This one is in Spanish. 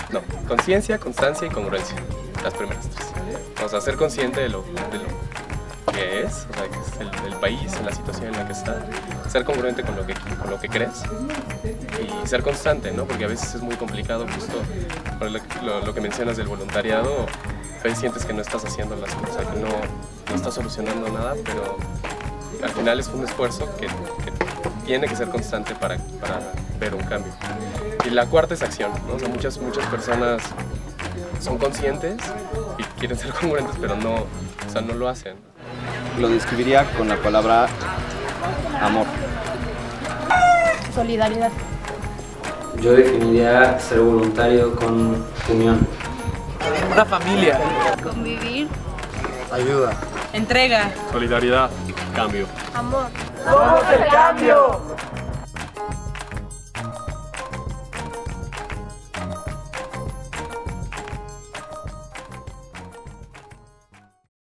No, conciencia, constancia y congruencia. Las primeras tres. O sea, ser consciente de lo que es, o sea, que es el país, en la situación en la que está. Ser congruente con lo que crees. Y ser constante, ¿no? Porque a veces es muy complicado, justo por lo que mencionas del voluntariado. A veces sientes que no estás haciendo las cosas, que no estás solucionando nada, pero al final es un esfuerzo que tiene que ser constante para ver un cambio. Y la cuarta es acción, ¿no? O sea, muchas personas son conscientes y quieren ser congruentes, pero no lo hacen. Lo describiría con la palabra amor. Solidaridad. Yo definiría ser voluntario con unión. Una familia. Convivir. Ayuda. Entrega. Solidaridad. Cambio. Amor. ¡Somos el cambio!